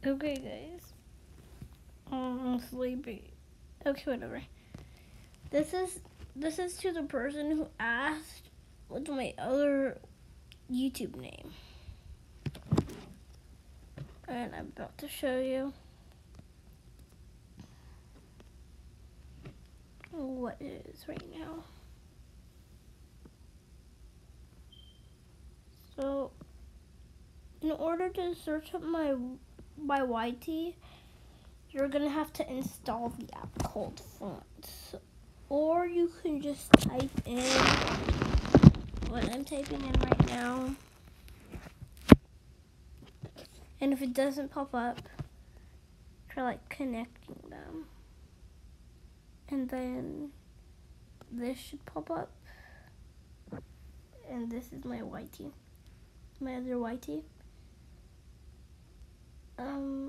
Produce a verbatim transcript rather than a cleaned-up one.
Okay, guys. I'm sleepy. Okay, whatever. This is this is to the person who asked what's my other YouTube name. And I'm about to show you what it is right now. So, in order to search up my my Y T, you're gonna have to install the app called Fonts, or you can just type in what I'm typing in right now. And if it doesn't pop up, try like connecting them, and then this should pop up. And this is my Y T, my other Y T. Um.